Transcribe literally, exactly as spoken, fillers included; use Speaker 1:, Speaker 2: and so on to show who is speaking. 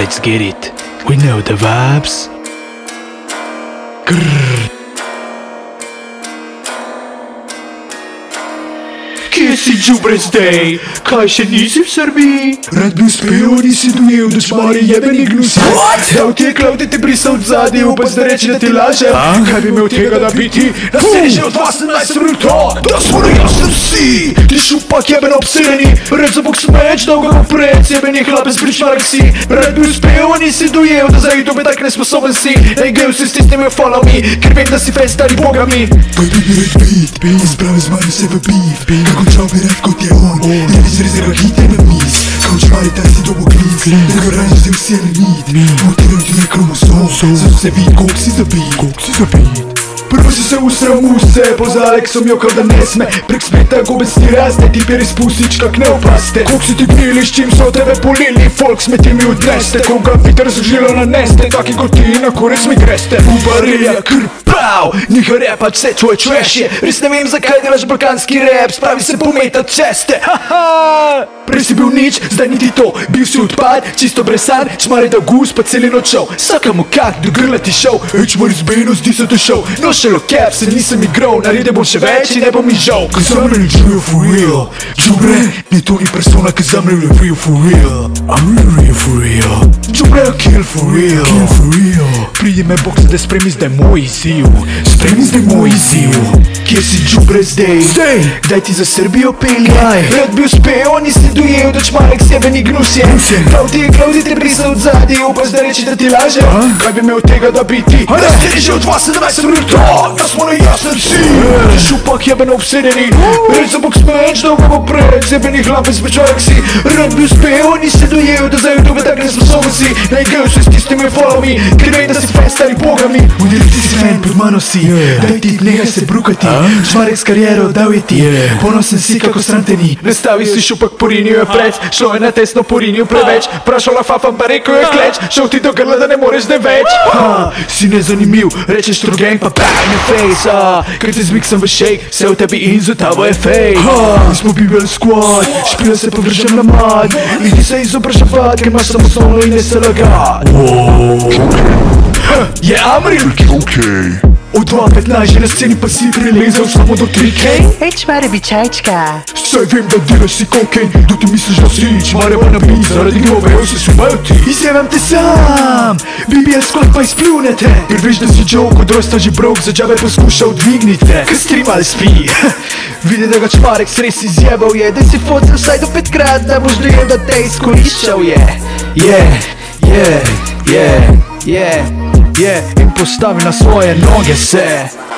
Speaker 1: Let's get it. We know the vibes. Grrr. Kje si džubre zdaj? Kaj še nisi v Srbiji?
Speaker 2: Rad bi uspel, nisi dojel, da čmari jebeni glusi. Dal ti je Klavdi te brisal od zadnji, upaj zdaj reči, da ti lažem. Kaj bi imel tega da biti? Na sceni že od osemnajst sem bil to, da smo jasni vsi. Ti šupak jeben obsedeni, red za bok smeč, dolgo popred, jebeni hlape z bričmarek si. Rad bi uspel, nisi dojel, da za YouTube tak nesposoben si. Naj gej vsi stisnemo follow me, ker vem, da si fej stari bogami.
Speaker 3: Baby bi red beat, beat, spravi z mani se v beef. Čau bi rad kot je on, da bi zrezera hite na mis. Kao čmari tak si dobo klic, da ga ranjiš se vsi elenit. Motiral ti je kromosom, zato se vid, kolik si zabit. Kolik si zabit.
Speaker 2: Prvo si se usral muse, poza Aleksom jokal da ne sme. Prek smeta gobec ti raste, ti peri spustič kak ne opaste. Kolik si ti gnili, s čim so tebe polili, folk sme ti mi odneste. Koga Peter zažilo naneste, taki kot ti na korec mi greste. Bubarija krpav, njiha repač vse tvoje trashje. Res ne vem zakaj delaš balkanski rap, spravi se pometat česte. Haha! Prej si bil nič, zdaj niti to, bil si odpad, čisto bresan, čmari da gus pa celi noč šel. Saka mu kak, do grla ti šel, ej čmari zbeno, zdi se to šel. No šelo cap, se nisem igral, narede bom še več in ne bom mi žal.
Speaker 3: Kaj zamre ni real for real, džubre, ni to ni persona, kaj zamre ni real for real. I'm real real for real, džubre, kill for real, kill for real.
Speaker 2: Pridi me bok se da spremi zdaj moj izziv, spremi zdaj moj izziv. Kje si džubre zdaj? Zdaj! Daj ti za Srbijo peljaj, rad bi uspel, nisi dojel, da čmarek sebe ni gnusje. Klavdi je Klavdi te brisal od zadnji, upaj zdaj reči, da ti laže. Kaj bi imel tega da biti? Na sceni že od osemnajst sem bil to, da smo na jasnem vsi. Ti šupak jeben obsedeni, red za bok smeč, dolgo popred, jebeni hlape z bričmarek si. Rad bi uspel, nisi dojel, da za YouTube tak nesposoben si. Naj gej vsi stisnimo follow me, ker vem, da si fej stari bogami. Udeli ti si fan, pod mano si, daj ti nehaj se brukati. Čmarek s kariero dal je ti, ponosen si kako stran te ni. Ne stavi si šupak, porinil je preč, šlo je na tesno, porinil preveč. Prašala fafam pa rekel je kleč, šel ti do grla, da ne moreš ne več. Ha, si nezanimiv, rečeš trogen pa bang na face. Kaj te zmiksam v shake, vse v tebi in za tabo je fake. Mi smo Bibel Squad, špila se pa vržem na mat. Idi se izobraževat, ker imaš samoslovno in ne se lagat. Je Amril,
Speaker 3: Okay.
Speaker 2: od dva petnajst že na sceni pa si prilezel samo do tri K.
Speaker 4: Hej čmare bičajčka,
Speaker 2: Saj vem da delaš si kokain, da ti misliš da si čmare pa nabij, zaradi glove jo se sumajo ti. Izjemam te sam, Bibel Squad pa izpljunete, ker veš da si joke od rojstva že brok, za džabe poskušal dvignite. Ker stream ali spi, vidi da ga čmarek sres izjebal je, da si focal vsaj do petkrat, da boš dojel da te izkoriščal je. Je, je, je, je, je, in postavi na svoje noge se.